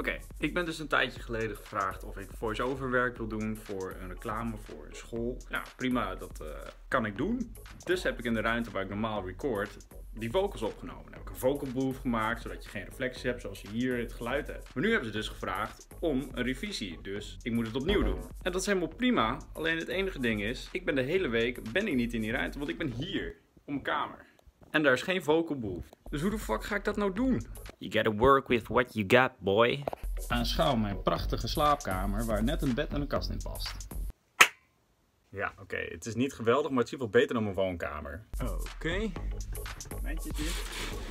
Oké, ik ben dus een tijdje geleden gevraagd of ik voice-over werk wil doen voor een reclame voor een school. Nou, prima, dat kan ik doen. Dus heb ik in de ruimte waar ik normaal record die vocals opgenomen. Dan heb ik een vocal booth gemaakt, zodat je geen reflectie hebt zoals je hier het geluid hebt. Maar nu hebben ze dus gevraagd om een revisie, dus ik moet het opnieuw doen. En dat is helemaal prima, alleen het enige ding is, ik ben de hele week niet in die ruimte, want ik ben hier, op mijn kamer. En daar is geen vocal booth. Dus hoe de fuck ga ik dat nou doen? You gotta work with what you got, boy. Aanschouw mijn prachtige slaapkamer waar net een bed en een kast in past. Ja, oké. Het is niet geweldig, maar het is in ieder geval beter dan mijn woonkamer. Oké. Momentje dit.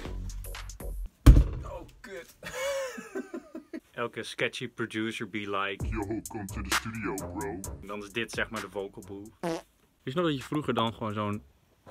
Oh, kut. Elke sketchy producer be like... Yo, come to the studio, bro. Dan is dit zeg maar de vocal booth. Wist je nog dat je vroeger dan gewoon zo'n...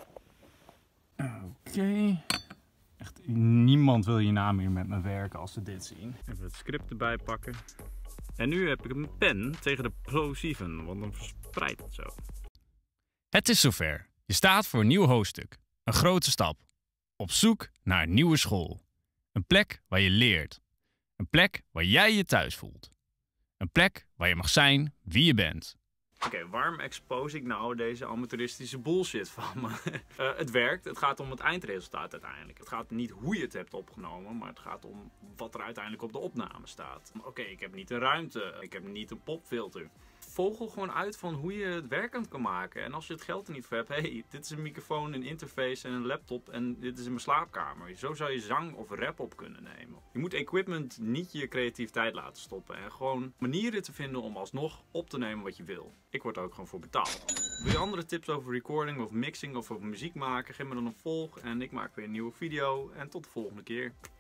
Oké. Echt, niemand wil hierna meer met me werken als ze dit zien. Even het script erbij pakken. En nu heb ik een pen tegen de plosieven, want dan verspreidt het zo. Het is zover. Je staat voor een nieuw hoofdstuk. Een grote stap. Op zoek naar een nieuwe school. Een plek waar je leert. Een plek waar jij je thuis voelt. Een plek waar je mag zijn wie je bent. Oké, waarom expose ik nou deze amateuristische bullshit van me? Het werkt, het gaat om het eindresultaat uiteindelijk. Het gaat niet hoe je het hebt opgenomen, maar het gaat om wat er uiteindelijk op de opname staat. Oké, ik heb niet een ruimte, ik heb niet een popfilter. Vogel gewoon uit van hoe je het werkend kan maken. En als je het geld er niet voor hebt, hey, dit is een microfoon, een interface en een laptop en dit is in mijn slaapkamer. Zo zou je zang of rap op kunnen nemen. Je moet equipment niet je creativiteit laten stoppen en gewoon manieren te vinden om alsnog op te nemen wat je wil. Ik word er ook gewoon voor betaald. Wil je andere tips over recording of mixing of over muziek maken? Geef me dan een volg en ik maak weer een nieuwe video en tot de volgende keer.